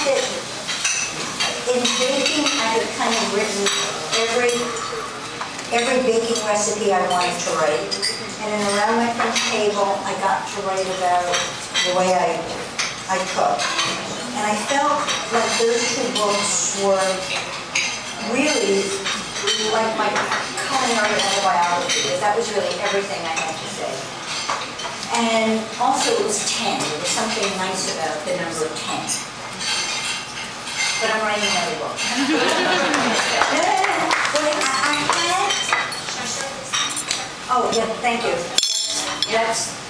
that in baking, I had kind of written every baking recipe I wanted to write. And then around my French table, I got to write about the way I cook. And I felt like those two books were really like my culinary autobiography, because that was really everything I had to say. And also it was 10. There was something nice about the number 10. But I'm writing another book. I had... Oh, yeah, thank you. That's